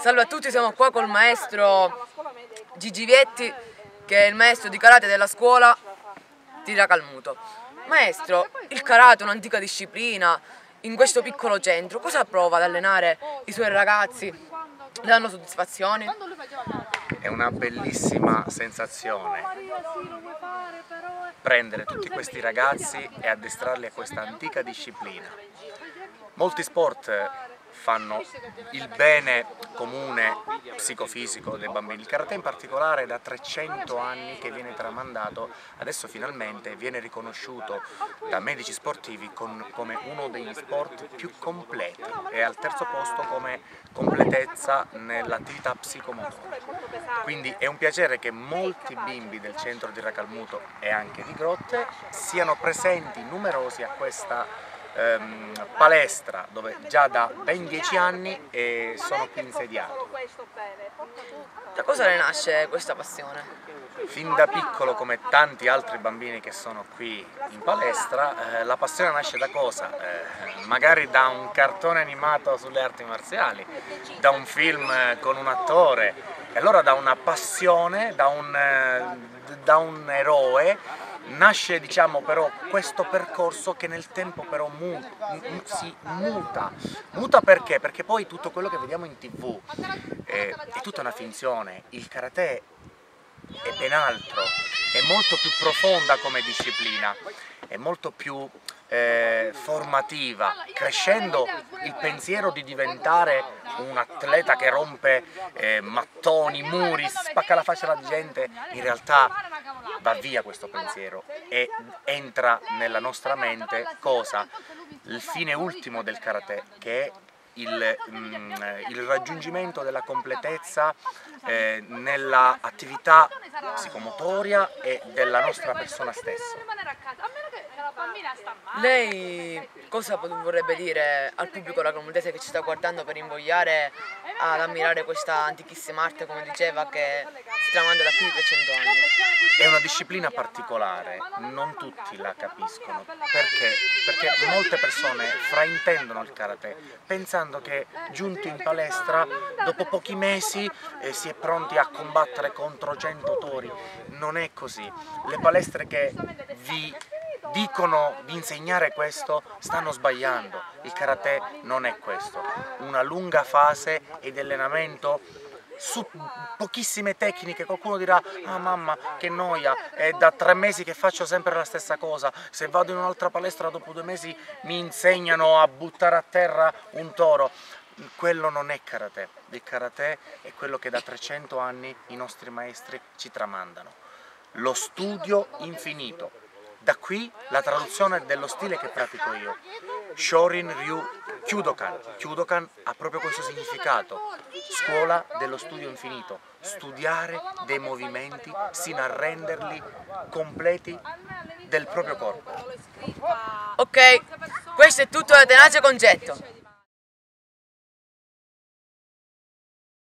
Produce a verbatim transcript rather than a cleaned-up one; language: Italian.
Salve a tutti, siamo qua col maestro Gigi Vietti, che è il maestro di karate della scuola di Racalmuto. Maestro, il karate è un'antica disciplina in questo piccolo centro. Cosa prova ad allenare i suoi ragazzi? Le danno soddisfazioni? È una bellissima sensazione prendere tutti questi ragazzi e addestrarli a questa antica disciplina. Molti sport fanno il bene comune psicofisico dei bambini. Il karate in particolare è da trecento anni che viene tramandato, adesso finalmente viene riconosciuto da medici sportivi con, come uno degli sport più completi e al terzo posto come completezza nell'attività psicomotoria. Quindi è un piacere che molti bimbi del centro di Racalmuto e anche di Grotte siano presenti numerosi a questa Ehm, palestra dove già da ben dieci anni eh, sono qui insediato. Da cosa le nasce questa passione? Fin da piccolo, come tanti altri bambini che sono qui in palestra, eh, la passione nasce da cosa? Eh, magari da un cartone animato sulle arti marziali, da un film con un attore, e allora da una passione, da un, eh, da un eroe. Nasce, diciamo, però questo percorso che nel tempo però mu si muta. Muta perché? Perché poi tutto quello che vediamo in tv è, è tutta una finzione. Il karate è ben altro, è molto più profonda come disciplina, è molto più eh, formativa, crescendo il pensiero di diventare un atleta che rompe eh, mattoni, muri, spacca la faccia alla gente, in realtà va via questo pensiero e entra nella nostra mente cosa? Il fine ultimo del karate, che è il, mm, il raggiungimento della completezza eh, nella attività psicomotoria e della nostra persona stessa. Lei cosa vorrebbe dire al pubblico racalmutese che ci sta guardando per invogliare ad ammirare questa antichissima arte, come diceva, che si tramanda da più di trecento anni? È una disciplina particolare, non tutti la capiscono. Perché? Perché molte persone fraintendono il karate pensando che giunti in palestra dopo pochi mesi eh, si è pronti a combattere contro cento tori. Non è così. Le palestre che vi dicono di insegnare questo stanno sbagliando. Il karate non è questo. Una lunga fase e di allenamento su pochissime tecniche. Qualcuno dirà: ah mamma che noia, è da tre mesi che faccio sempre la stessa cosa, se vado in un'altra palestra dopo due mesi mi insegnano a buttare a terra un toro. Quello non è karate. Il karate è quello che da trecento anni i nostri maestri ci tramandano: lo studio infinito. Da qui la traduzione dello stile che pratico io, Shorin Ryu Kyudokan. Kyudokan ha proprio questo significato: scuola dello studio infinito, studiare dei movimenti sino a renderli completi del proprio corpo. Ok, questo è tutto da Tenace Concetto.